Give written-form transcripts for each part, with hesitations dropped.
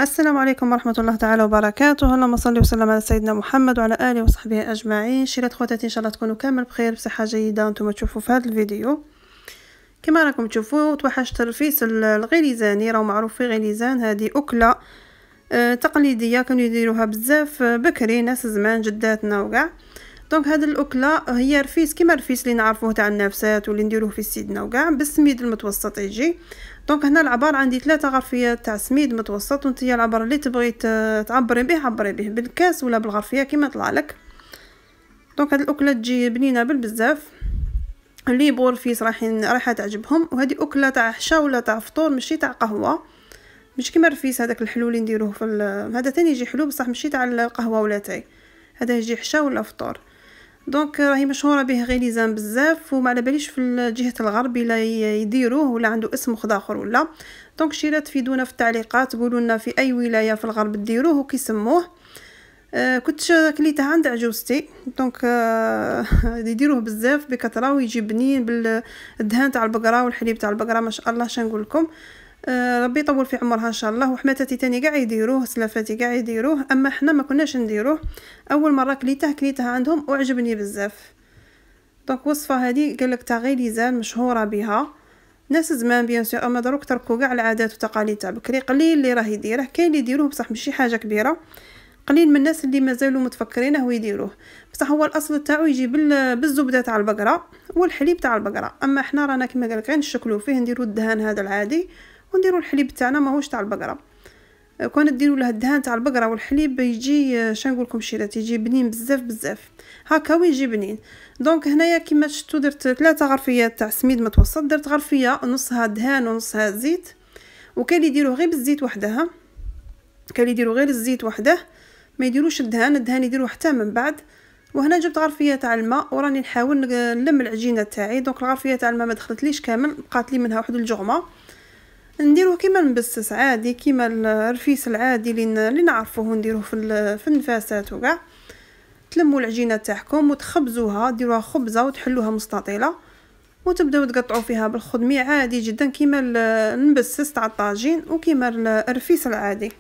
السلام عليكم ورحمة الله تعالى وبركاته. اللهم صل وسلم على سيدنا محمد وعلى آله وصحبه أجمعين. شيرات خواتاتي إن شاء الله تكونوا كامل بخير بصحة جيدة. وانتم تشوفوا في هذا الفيديو كما راكم تشوفوا توحشت الرفيس الغليزاني، راهو معروف في غليزان. هذه أكلة تقليدية كانوا يديروها بزاف بكري، ناس زمان جداتنا وكاع. دونك هذه الأكلة هي رفيس كيما الرفيس اللي نعرفوه تاع النفسات واللي نديروه في سيدنا وكاع، بالسميد المتوسط يجي. دونك هنا العبار عندي 3 غرفيات تاع سميد متوسط، وانتيا العبار اللي تبغي تعبري به عبري به بالكاس ولا بالغرفيه كيما طلع لك. دونك هذه الاكله تجي بنينه بالبزاف، اللي يبغوا رفيس راح تعجبهم. وهذه اكله تاع عشاء ولا تاع فطور، ماشي تاع قهوه، مش كيما الرفيس هذاك الحلو اللي نديروه في هذا تاني يجي حلو بصح ماشي تاع القهوه ولا تاي، هذا يجي عشاء ولا فطور. دونك راهي مشهوره به غليزان بزاف، وما على باليش في جهه الغرب الا يديروه ولا عنده اسم اخر ولا. دونك شيرا تفيدونا في التعليقات، قولوا لنا في اي ولايه في الغرب ديروه وكيسموه. كنت كليته عند عجوزتي. دونك يديروه بزاف بكثره ويجي بنين بالدهان تاع البقره والحليب تاع البقره، ما شاء الله شنقول لكم. ربي يطول في عمرها ان شاء الله. وحماتاتي تاني قاع يديروه، سلافاتي قاع يديروه، اما احنا ما كناش نديروه. اول مره كليته عندهم وعجبني بزاف. دونك وصفه هذه قالك تاع غليزان مشهوره بها ناس زمان بيان سور، اما دروك تركوا كاع العادات والتقاليد تاع بكري. قليل اللي راه يديره، كاين اللي يديروه بصح ماشي حاجه كبيره، قليل من الناس اللي مازالوا متفكرينه ويديروه. بصح هو الاصل تاعو يجي بالزبده تاع البقره والحليب تاع البقره. اما احنا رانا كما قالك غير نشكلوا فيه، نديروا الدهان هذا العادي ونديروا الحليب تاعنا ماهوش تاع البقره. كون ديروا له الدهان تاع البقره والحليب يجي شنقول لكم شيرات، يجي بنين بزاف هكا ويجي بنين. دونك هنايا كيما شفتوا درت 3 غرفيات تاع سميد متوسط، درت غرفيه نصها دهان ونصها زيت. وكاين اللي يديروه غير بالزيت وحدها، كاين اللي يديروا غير الزيت وحده ما يديروش الدهان يديروه حتى من بعد. وهنا جبت غرفيه تاع الماء وراني نحاول نلم العجينه تاعي. دونك الغرفيه تاع الماء ما دخلتليش كامل، بقات لي منها واحد الجغمه. نديروه كيما المبسس عادي، كيما الرفيس العادي اللي نعرفوه نديروه في النفاسات وكاع. تلموا العجينه تاعكم وتخبزوها، ديروها خبزه وتحلوها مستطيله، وتبداو تقطعوا فيها بالخدمي عادي جدا كيما المبسس تاع الطاجين وكيما الرفيس العادي.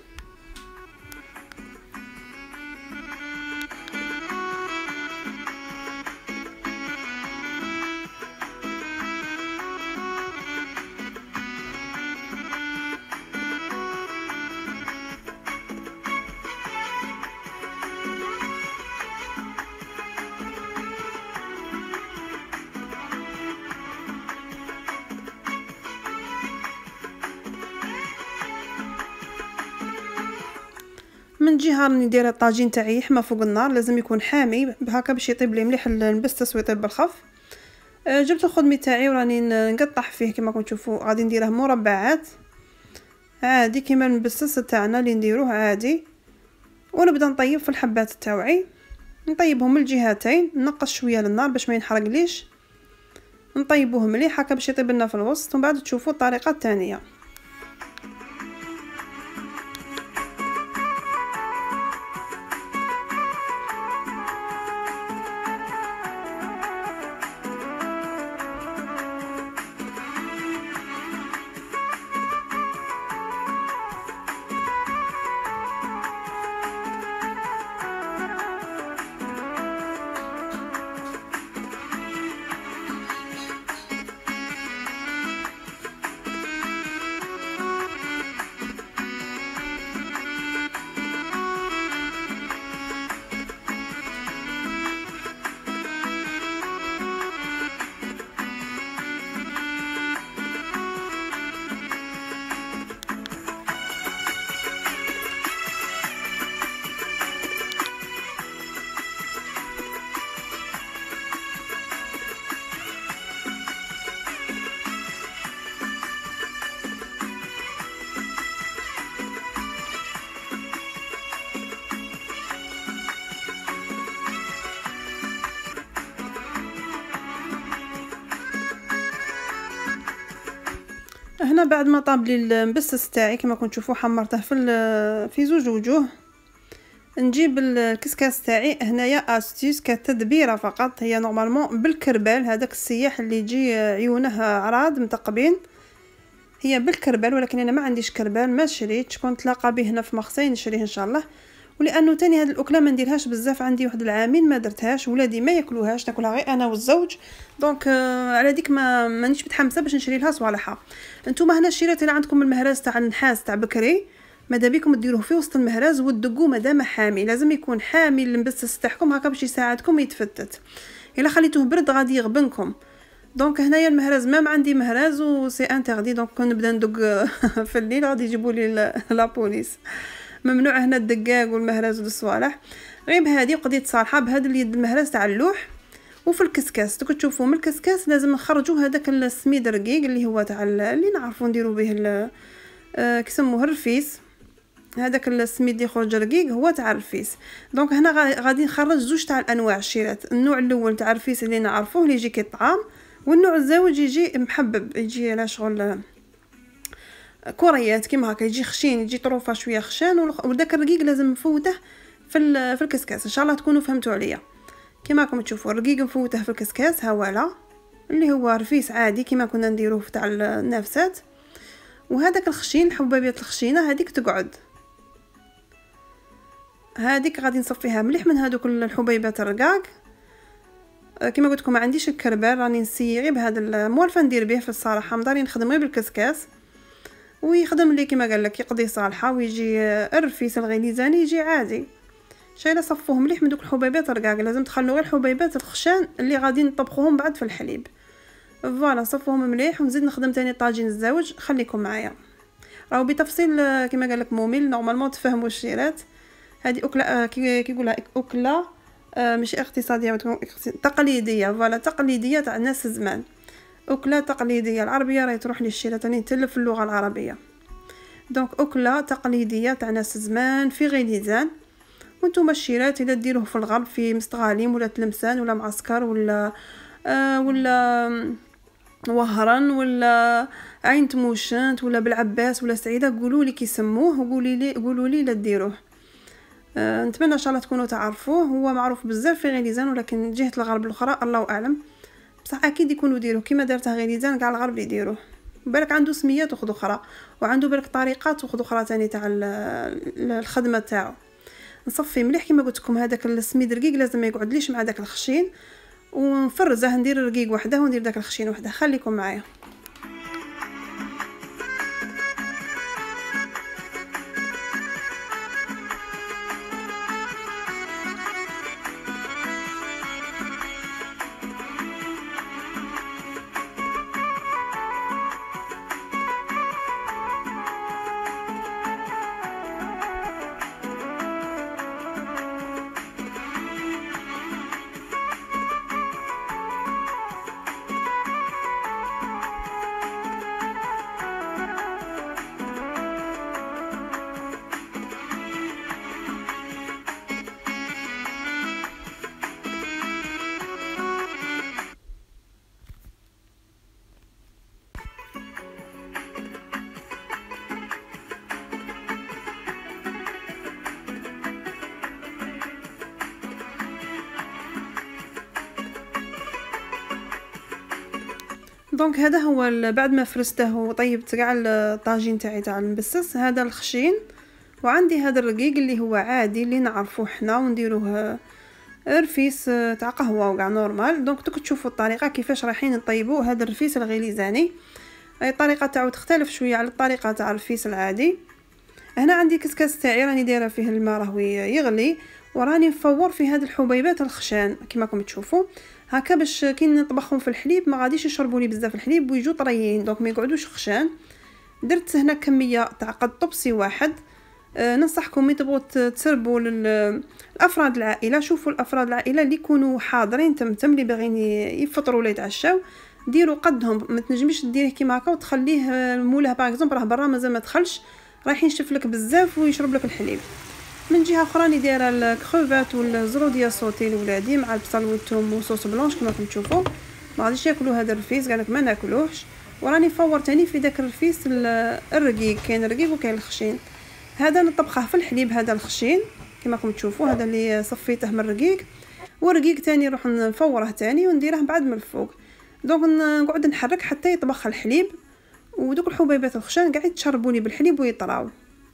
من جهه راني دايره الطاجين تاعي يحمى فوق النار، لازم يكون حامي هكا باش يطيب لي مليح المبسس ويطيب بالخف. جبت الخدمي تاعي وراني نقطع فيه كما راكم تشوفوا، غادي نديره مربعات عادي كيما المبسس تاعنا اللي نديروه عادي. ونبدا نطيب في الحبات تاوعي، نطيبهم من الجهتين، نقص شويه للنار باش ما ينحرقليش، نطيبوه مليح هكا باش يطيب لنا في الوسط. ومن بعد تشوفوا الطريقه الثانيه. هنا بعد ما طاب لي المبسس تاعي كما كنتم تشوفوا حمرته في زوج وجوه، نجيب الكسكاس تاعي. هنايا استيس كتدبيره فقط، هي نورمالمون بالكربال، هذاك السياح اللي يجي عيونه عراض متقبين هي بالكربال، ولكن انا ما عنديش كربال ما شريتش، كنت لاقى به هنا في مغسين نشريه ان شاء الله. ولانه تاني هاد الاكله ما نديرهاش بزاف، عندي واحد العامين ما درتهاش، ولادي ما ياكلوهاش، ناكلها غير انا والزوج. دونك على ديك مانيش متحمسه باش نشري لها صوالحها. نتوما هنا شريت الى عندكم المهراز تاع النحاس تاع بكري، ماذا بيكم ديروه في وسط المهراز وتدقوا مادام حامي، لازم يكون حامي المبسس تاعكم هكا باش يساعدكم يتفتت. الا خليتوه برد غادي يغبنكم. دونك هنايا المهراز ما عندي مهراز وسي انتردي، دونك نبدا ندق في الليل غادي يجيبوا لي لا بوليس. ممنوع هنا الدقاق والمهراز والصوالح. غير بهذه وقضيت صالحه بهذا اليد المهراز تاع اللوح. وفي الكسكاس دوك تشوفوا من الكسكاس لازم نخرجوا هذاك السميد الرقيق اللي هو تاع اللي نعرفوا نديروا به كيسموه الرفيس. هذاك السميد اللي يخرج رقيق هو تاع الرفيس. دونك هنا غادي نخرج زوج تاع الانواع الشيرات، النوع الاول تاع الرفيس اللي نعرفوه اللي يجي كالطعام، والنوع الزاوج يجي محبب، يجي على شغل كوريات كيما هكا، يجي خشين، يجي طروفه شويه خشان. وداك الرقيق لازم نفوته في الكسكاس. ان شاء الله تكونوا فهمتوا عليا. كيما راكم تشوفوا الرقيق نفوته في الكسكاس هوالا اللي هو رفيس عادي كيما كنا نديروه تاع النافسات. وهذاك الخشين الحبابيات الخشينه هذيك تقعد، هذيك غادي نصفيها مليح من هذوك الحبيبات الرقاق. كما قلت لكم ما عنديش الكربال، راني نسيي غير بهذا موالفه ندير به في الصراحه، مداري نخدم غير بالكسكاس ويخدم لي كما قال لك يقضي صالحه، ويجي الرفيس الغليزاني يجي عادي. شايله صفوه مليح من دوك الحبيبات الرقاق، لازم تخلوا غير الحبيبات الخشان اللي غادي نطبخوهم بعد في الحليب. فوالا صفوهم مليح ونزيد نخدم تاني طاجين الزواج. خليكم معايا راهو بتفصيل كما قال لك موميل نورمالمون تفهموا الشيرات. هذه اكله كيقولها اكله مش اقتصاديه، تقليديه. فوالا تقليديه تاع الناس زمان، اكله تقليديه. العربيه راهي تروح لي الشيره تاني تلف اللغه العربيه. دونك اكله تقليديه تاع ناس زمان في غليزان. وانتم الشيرات الا ديروه في الغرب في مستغاليم ولا تلمسان ولا معسكر ولا ولا وهران ولا عين تموشنت ولا بالعباس ولا سعيده، قولوا لي كيسموه قولوا لي لا ديروه. نتمنى ان شاء الله تكونوا تعرفوه. هو معروف بزاف في غليزان، ولكن جهه الغرب الاخرى الله اعلم، بصح اكيد يكونوا ديروه كيما دارته غليزان كاع الغرب يديروه. بالك عنده سميات وخذ اخرى، وعنده بالك طريقات وخذ اخرى ثاني تاع الخدمه تاعو. نصفي مليح كيما قلت لكم هذاك السميد رقيق لازم ما يقعدليش مع داك الخشين، ونفرزه ندير الرقيق وحده وندير داك الخشين وحده. خليكم معايا. دونك هذا هو بعد ما فرزته وطيبت كاع الطاجين تاعي تاع المبسس، هذا الخشين. وعندي هذا الرقيق اللي هو عادي اللي نعرفوه حنا ونديروه رفيس تاع قهوه وكاع نورمال. دونك دوك تشوفوا الطريقه كيفاش رايحين نطيبوا هذا الرفيس الغليزاني. الطريقه تاعو تختلف شويه على الطريقه تاع الرفيس العادي. هنا عندي كسكاس تاعي راني دايره فيه الماء راهو يغلي، وراني نفور في هذه الحبيبات الخشان كما راكم تشوفوا هكا، باش كي نطبخهم في الحليب ما غاديش يشربوا لي بزاف الحليب ويجوا طريين، دونك ما يقعدوش خشان. درت هنا كميه تاع قد طبسي واحد. ننصحكم ملي تبغوا تسربوا للافراد العائله، شوفوا الافراد العائله اللي يكونوا حاضرين تمتم اللي باغيين يفطروا ولا يتعشاو، ديروا قدهم. ما تنجميش ديريه كيما هكا وتخليه مولاه باغ اكزومبل راه برا مازال ما دخلش رايح ينشف لك بزاف ويشرب لك الحليب. من جهه اخرى راني دايره الكروفات والزروديه صوتي لولادي مع البصل والثوم وصوص بلونش كما راكم تشوفوا. ما غاديش ياكلوا هذا الرفيس، قالك ما ناكلوهش. وراني فور تاني في داك الرفيس الرقيق، كاين الرقيق وكاين الخشين. هذا نطبخه في الحليب، هذا الخشين كما راكم تشوفوا، هذا اللي صفيته من الرقيق. والرقيق تاني نروح نفوره تاني ونديره بعد من الفوق. دونك نقعد نحرك حتى يطبخ الحليب ودوك الحبيبات الخشان قاعد يتشربوا لي بالحليب ويطراو.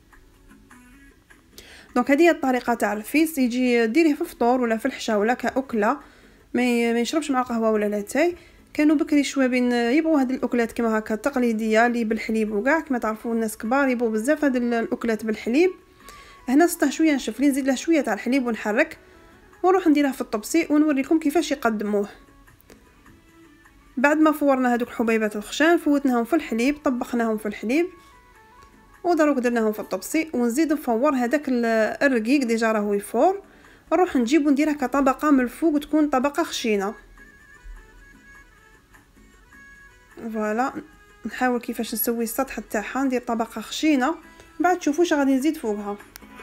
دونك هذه هي الطريقه تاع الرفيس. يجي ديريه في الفطور ولا في الحشا ولا كاكله، ما يشربش مع القهوه ولا لاتاي. كانوا بكري شوابين يبغوا هاد الاكلات كما هكا تقليديه اللي بالحليب وكاع كما تعرفوا الناس كبار يبغوا بزاف هاد الاكلات بالحليب. هنا سطح شويه نشف لي، نزيد له شويه تاع الحليب ونحرك ونروح نديرها في الطبسي ونوريكم كيفاش يقدموه. بعد ما فورنا هذوك الحبيبات الخشان فوتناهم في الحليب، طبخناهم في الحليب ودروك درناهم في الطبسي، ونزيد نفور هذاك الرقيق ديجا راهو يفور، نروح نجيب ونديرها كطبقه من الفوق تكون طبقه خشينه. فوالا نحاول كيفاش نسوي السطح تاعها، ندير طبقه خشينه بعد تشوفوا واش غادي نزيد فوقها.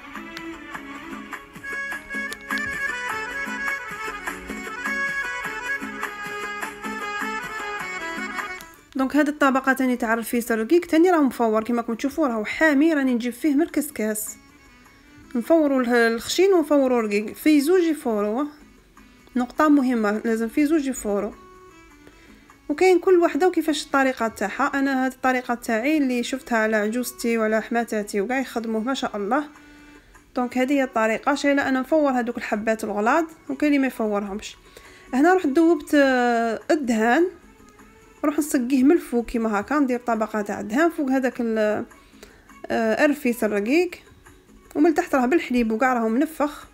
دونك هاد الطبقه تاني تاع الرفيس الرقيق تاني راه مفور كما راكم تشوفوا، راهو حامي، راني نجيب فيه من الكسكاس. نفوروا الخشين ونفوروا الرقيق في زوج يفوروا، نقطه مهمه لازم في زوج يفوروا. وكاين كل وحده وكيفاش الطريقه تاعها. انا هاد الطريقه تاعي اللي شفتها على عجوزتي وعلى حماتاتي وكاع يخدموه ما شاء الله. دونك هذه هي الطريقه. شايله انا نفور هذوك الحبات الغلاض وكاين اللي ما يفورهمش. هنا رحت ذوبت الدهان، نروح نسقيه من الفوق كيما هكا، ندير طبقه تاع الدهان فوق هذاك الرفيس الرقيق، ومن تحت راه بالحليب وكاع راهو منفخ.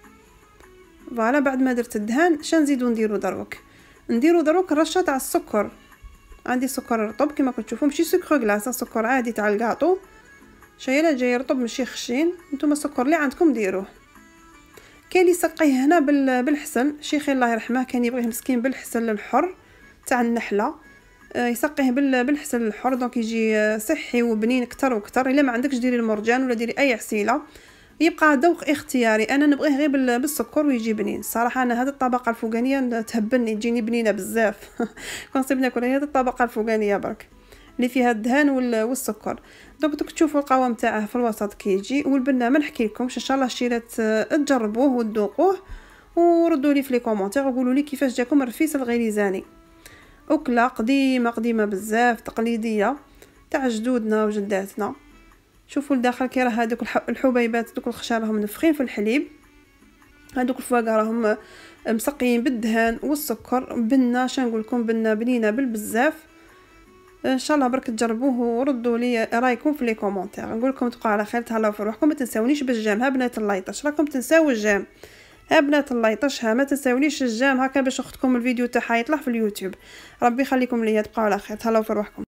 فوالا بعد ما درت الدهان شنو نزيدو نديرو دروك رشه تاع السكر. عندي سكر رطب كما كتشوفوا، ماشي سكر غلاس، سكر عادي تاع الكاطو، شايله جاي رطب ماشي خشين. نتوما السكر اللي عندكم ديروه. كاين اللي يسقيه هنا بالحسن، شيخي الله يرحمه كان يبغيه مسكين بالحسن الحر تاع النحله، يسقيه بالحسن الحر، دونك يجي صحي وبنين كتر وكتر. الا ما عندكش ديري المرجان ولا ديري اي عسيله، يبقى ذوق اختياري. انا نبغيه غير بالسكر ويجي بنين. صراحه انا هذه الطبقه الفوقانيه تهبني، تجيني بنينه بزاف كنصيب ناكل هذه الطبقه الفوقانيه برك اللي فيها الدهان والسكر. دونك تشوفوا القوام تاعه في الوسط كيجي. والبنه ما نحكي لكمش، ان شاء الله الشيرات تجربوه وتذوقوه وردوا لي في لي كومونتير وقولوا لي كيفاش جاكم الرفيس الغليزاني. أكلة قديمة بزاف تقليدية تاع جدودنا وجداتنا. شوفوا لداخل كي راه هذوك الحبيبات دوك الخشان راهم منفخين في الحليب، هذوك الفواكه راهم مسقيين بالدهان والسكر. بنه شنقول لكم، بنه بنينه بالبزاف. ان شاء الله برك تجربوه وردوا لي رايكم في لي كومونتير. نقول لكم تبقوا على خير، تهلاو في روحكم، ما تنساونيش بالجام. ها بنات اللايطاش راكم تنساو الجام، ها بنات اللايطاش ها ما تنساونيش الجام هكا باش اختكم الفيديو تاعها يطلع في اليوتيوب. ربي يخليكم ليا، تبقوا على خير، تهلاو في روحكم.